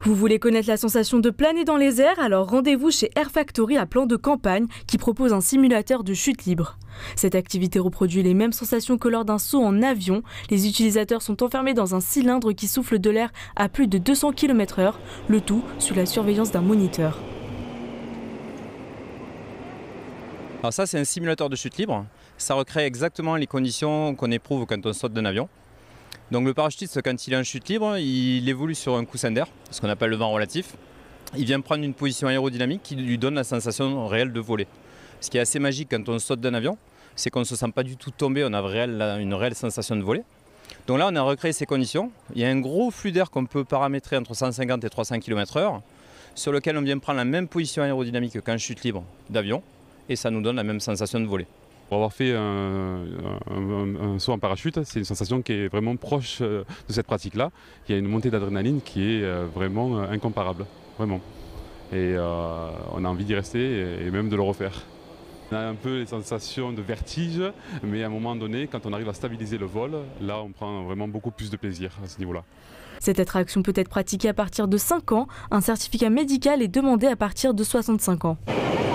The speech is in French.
Vous voulez connaître la sensation de planer dans les airs? Alors rendez-vous chez Air Factory à Plan de Campagne qui propose un simulateur de chute libre. Cette activité reproduit les mêmes sensations que lors d'un saut en avion. Les utilisateurs sont enfermés dans un cylindre qui souffle de l'air à plus de 200 km/h, le tout sous la surveillance d'un moniteur. Alors ça, c'est un simulateur de chute libre. Ça recrée exactement les conditions qu'on éprouve quand on saute d'un avion. Donc le parachutiste, quand il est en chute libre, il évolue sur un coussin d'air, ce qu'on appelle le vent relatif. Il vient prendre une position aérodynamique qui lui donne la sensation réelle de voler. Ce qui est assez magique quand on saute d'un avion, c'est qu'on ne se sent pas du tout tomber, on a une réelle sensation de voler. Donc là, on a recréé ces conditions. Il y a un gros flux d'air qu'on peut paramétrer entre 150 et 300 km/h, sur lequel on vient prendre la même position aérodynamique qu'en chute libre d'avion, et ça nous donne la même sensation de voler. Pour avoir fait un saut en parachute, c'est une sensation qui est vraiment proche de cette pratique-là. Il y a une montée d'adrénaline qui est vraiment incomparable, vraiment. Et on a envie d'y rester et même de le refaire. On a un peu les sensations de vertige, mais à un moment donné, quand on arrive à stabiliser le vol, là on prend vraiment beaucoup plus de plaisir à ce niveau-là. Cette attraction peut être pratiquée à partir de 5 ans. Un certificat médical est demandé à partir de 65 ans.